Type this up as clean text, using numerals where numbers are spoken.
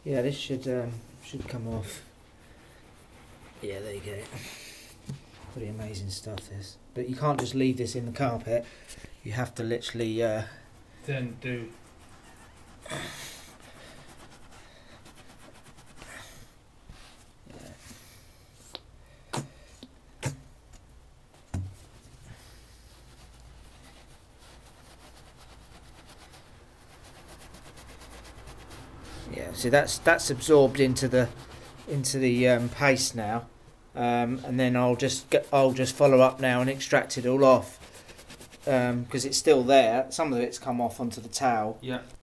Yeah, this should come off. Yeah, there you go. Pretty amazing stuff, this. But you can't just leave this in the carpet. You have to literally. Then do. Yeah, so that's absorbed into the paste now, and then I'll just follow up now and extract it all off, because it's still there. Some of it's come off onto the towel. Yeah.